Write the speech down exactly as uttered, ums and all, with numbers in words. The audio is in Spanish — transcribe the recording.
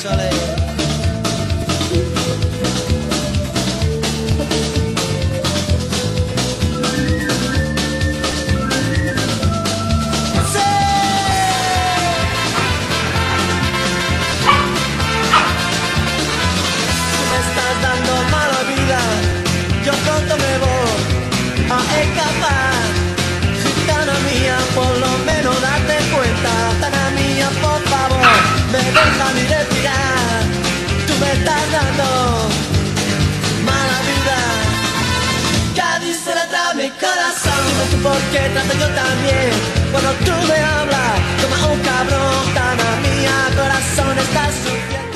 Chole. Yo pronto me voy a escapar. Gitana mía, por lo menos date cuenta. Gitana mía, por favor, me deja ni respirar. Tú me estás dando mala vida. Cádiz se la trae mi corazón. Dime tú por qué trato yo también. Cuando tú me hablas, toma un cabrón. Gitana mía, corazón está sufriendo.